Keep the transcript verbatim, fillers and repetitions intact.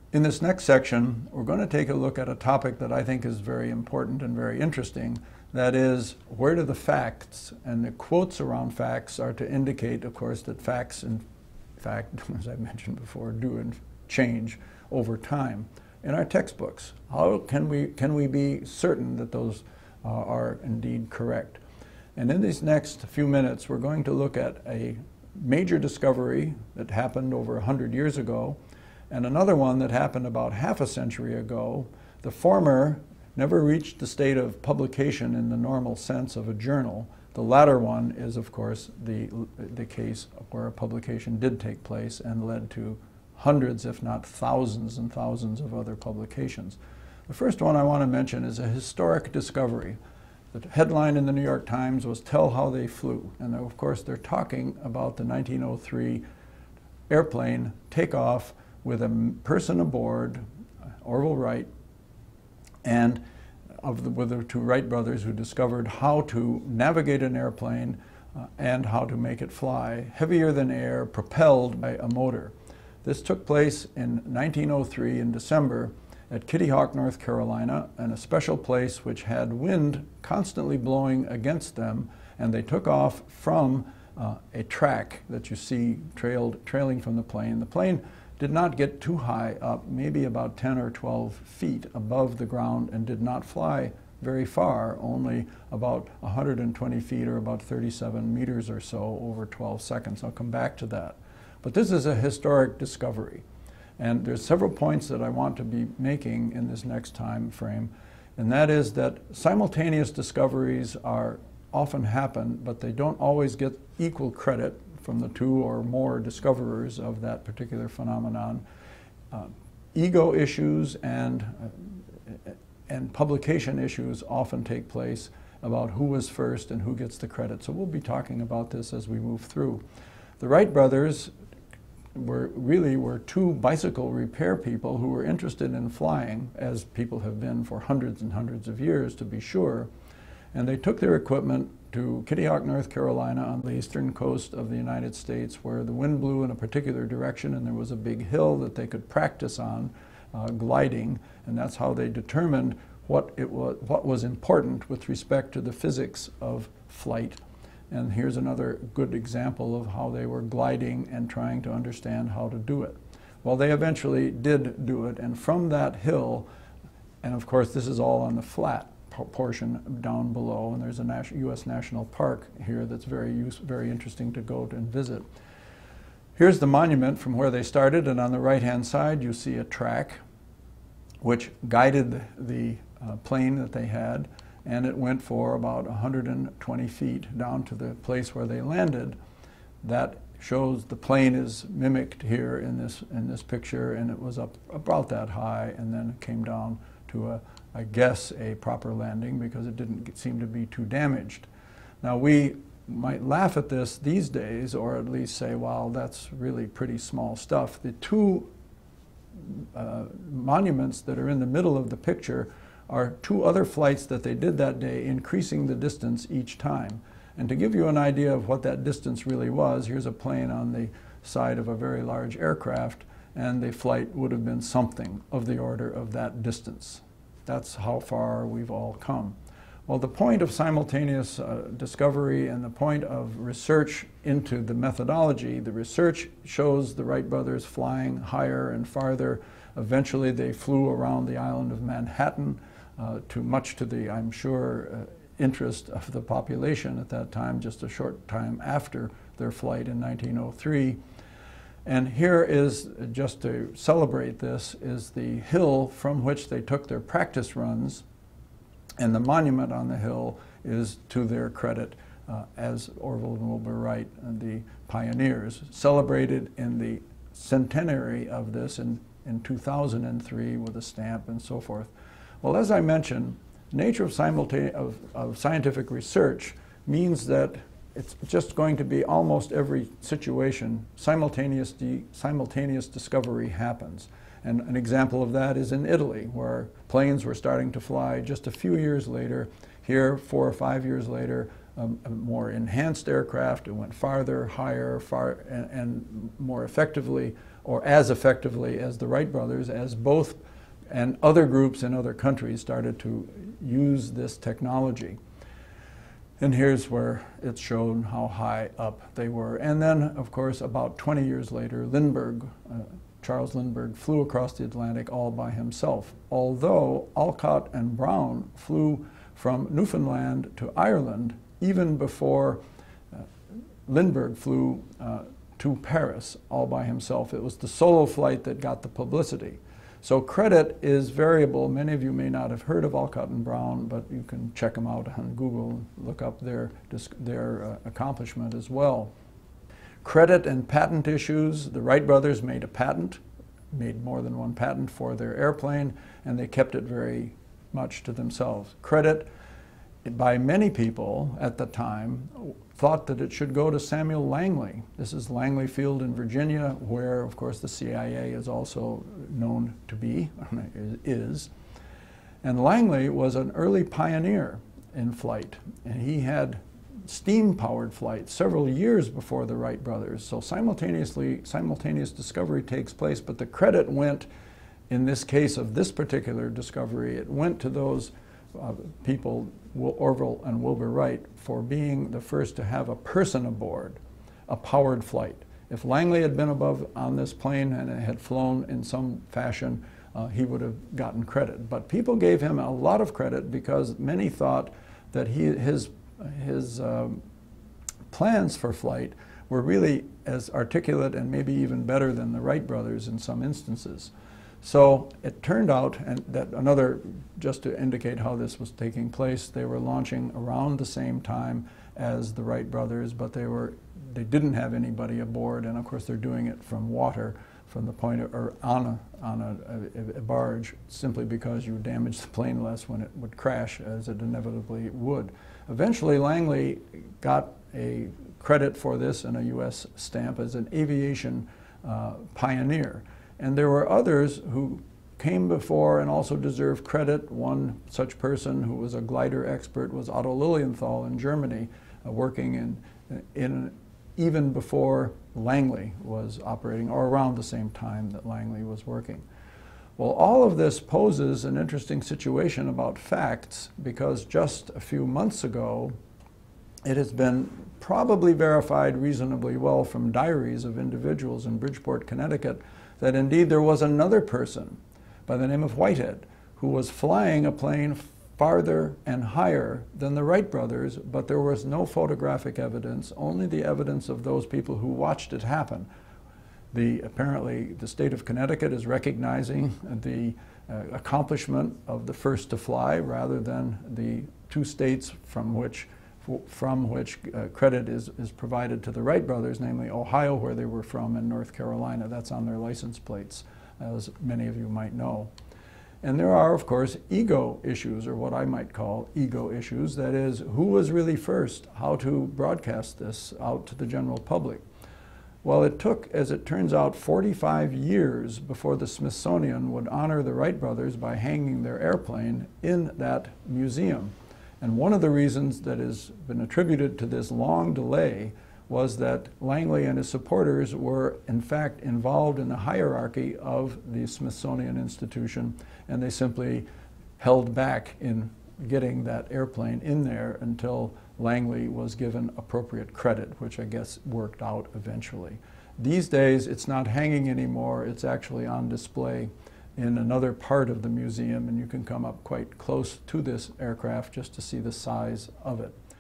In this next section, we're going to take a look at a topic that I think is very important and very interesting. That is, where do the facts and the quotes around facts are to indicate, of course, that facts, in fact, as I mentioned before, do change over time. In our textbooks, how can we, can we be certain that those uh, are indeed correct? And in these next few minutes, we're going to look at a major discovery that happened over a hundred years ago, and another one that happened about half a century ago. The former never reached the state of publication in the normal sense of a journal. The latter one is, of course, the, the case where a publication did take place and led to hundreds, if not thousands and thousands of other publications. The first one I want to mention is a historic discovery. The headline in the New York Times was "Tell How They Flew." And of course, they're talking about the nineteen oh three airplane takeoff with a person aboard, Orville Wright, and of the, with the two Wright brothers who discovered how to navigate an airplane uh, and how to make it fly heavier than air, propelled by a motor. This took place in nineteen oh three in December at Kitty Hawk, North Carolina, in a special place which had wind constantly blowing against them, and they took off from uh, a track that you see trailed, trailing from the plane. The plane did not get too high up, maybe about ten or twelve feet above the ground, and did not fly very far, only about one hundred twenty feet or about thirty-seven meters or so over twelve seconds. I'll come back to that. But this is a historic discovery. And there's several points that I want to be making in this next time frame, and that is that simultaneous discoveries are often happen, but they don't always get equal credit from the two or more discoverers of that particular phenomenon. Uh, ego issues and, uh, and publication issues often take place about who was first and who gets the credit. So we'll be talking about this as we move through. The Wright brothers were really were two bicycle repair people who were interested in flying, as people have been for hundreds and hundreds of years, to be sure. And they took their equipment to Kitty Hawk, North Carolina, on the eastern coast of the United States, where the wind blew in a particular direction and there was a big hill that they could practice on uh, gliding, and that's how they determined what it was, what was important with respect to the physics of flight. And here's another good example of how they were gliding and trying to understand how to do it. Well, they eventually did do it, and from that hill, and of course this is all on the flat portion down below, and there's a U S national park here that's very use, very interesting to go to and visit. Here's the monument from where they started, and on the right-hand side you see a track which guided the uh, plane that they had, and it went for about one hundred twenty feet down to the place where they landed. That shows the plane is mimicked here in this in this picture, and it was up about that high, and then it came down to a, I guess, a proper landing because it didn't seem to be too damaged. Now, we might laugh at this these days, or at least say, well, that's really pretty small stuff. The two uh, monuments that are in the middle of the picture are two other flights that they did that day, increasing the distance each time. And to give you an idea of what that distance really was, here's a plane on the side of a very large aircraft, and the flight would have been something of the order of that distance. That's how far we've all come. Well, the point of simultaneous uh, discovery and the point of research into the methodology, the research shows the Wright brothers flying higher and farther. Eventually they flew around the island of Manhattan, uh, to much to the, I'm sure, uh, interest of the population at that time, just a short time after their flight in nineteen oh three. And here is, just to celebrate this, is the hill from which they took their practice runs, and the monument on the hill is to their credit uh, as Orville and Wilbur Wright, uh, the pioneers, celebrated in the centenary of this in, in two thousand three with a stamp and so forth. Well, as I mentioned, the nature of, simultane of, of scientific research means that it's just going to be almost every situation, simultaneous, simultaneous discovery happens. And an example of that is in Italy, where planes were starting to fly just a few years later. Here, four or five years later, um, a more enhanced aircraft. It went farther, higher, far, and, and more effectively or as effectively as the Wright brothers, as both and other groups in other countries started to use this technology. And here's where it's shown how high up they were. And then, of course, about twenty years later, Lindbergh, uh, Charles Lindbergh, flew across the Atlantic all by himself, although Alcott and Brown flew from Newfoundland to Ireland even before uh, Lindbergh flew uh, to Paris all by himself. It was the solo flight that got the publicity. So credit is variable. Many of you may not have heard of Alcott and Brown, but you can check them out on Google and look up their, their uh, accomplishment as well. Credit and patent issues. The Wright brothers made a patent, made more than one patent for their airplane, and they kept it very much to themselves. Credit, by many people at the time, thought that it should go to Samuel Langley. This is Langley Field in Virginia, where, of course, the C I A is also known to be, is. And Langley was an early pioneer in flight, and he had steam-powered flight several years before the Wright brothers. So simultaneously, simultaneous discovery takes place, but the credit went, in this case of this particular discovery, it went to those uh, people, Orville and Wilbur Wright, for being the first to have a person aboard a powered flight. If Langley had been above on this plane and it had flown in some fashion, uh, he would have gotten credit. But people gave him a lot of credit because many thought that he, his His um, plans for flight were really as articulate and maybe even better than the Wright brothers in some instances. So it turned out, and that another, just to indicate how this was taking place, they were launching around the same time as the Wright brothers, but they were they didn't have anybody aboard, and of course they're doing it from water, from the point of, or on a on a, a, a barge, simply because you damage the plane less when it would crash, as it inevitably would. Eventually, Langley got a credit for this and a U S stamp as an aviation uh, pioneer. And there were others who came before and also deserved credit. One such person who was a glider expert was Otto Lilienthal in Germany, uh, working in, in even before Langley was operating, or around the same time that Langley was working. Well, all of this poses an interesting situation about facts, because just a few months ago, it has been probably verified reasonably well from diaries of individuals in Bridgeport, Connecticut, that indeed there was another person by the name of Whitehead who was flying a plane farther and higher than the Wright brothers, but there was no photographic evidence, only the evidence of those people who watched it happen. The, apparently, the state of Connecticut is recognizing the uh, accomplishment of the first to fly, rather than the two states from which, from which uh, credit is, is provided to the Wright brothers, namely Ohio, where they were from, and North Carolina. That's on their license plates, as many of you might know. And there are, of course, ego issues, or what I might call ego issues. That is, who was really first? How to broadcast this out to the general public? Well, it took, as it turns out, forty-five years before the Smithsonian would honor the Wright brothers by hanging their airplane in that museum. And one of the reasons that has been attributed to this long delay was that Langley and his supporters were, in fact, involved in the hierarchy of the Smithsonian Institution, and they simply held back in getting that airplane in there until Langley was given appropriate credit, which I guess worked out eventually. These days, it's not hanging anymore. It's actually on display in another part of the museum, and you can come up quite close to this aircraft just to see the size of it.